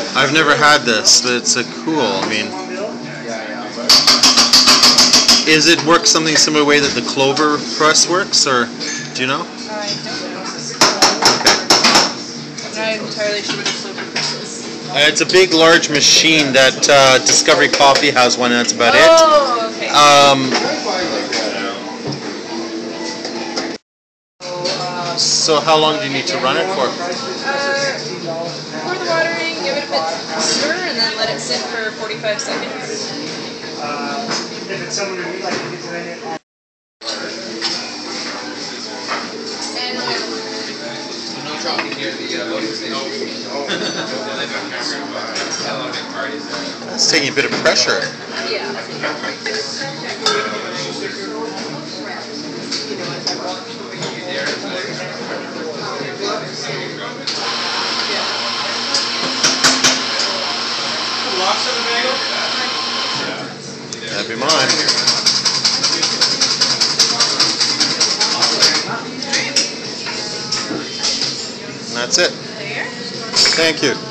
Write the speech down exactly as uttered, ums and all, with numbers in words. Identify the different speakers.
Speaker 1: I've never had this, but it's a cool. I mean, is it work something similar way that the clover press works, or do you know?
Speaker 2: I don't know.
Speaker 1: Okay.
Speaker 2: I'm not entirely sure what the clover press is.
Speaker 1: Uh, it's a big, large machine that uh, Discovery Coffee has one, and that's about it.
Speaker 2: Oh, okay.
Speaker 1: Um, so how long do you need to run it for?
Speaker 2: Uh, pour the water in, give it a bit stir, and then let it sit for forty-five seconds.
Speaker 3: Uh, if it's someone who like to get to it.
Speaker 2: And
Speaker 1: It's taking a bit of pressure.
Speaker 2: yeah.
Speaker 1: That'd be mine. And that's it.
Speaker 2: There.
Speaker 1: Thank you.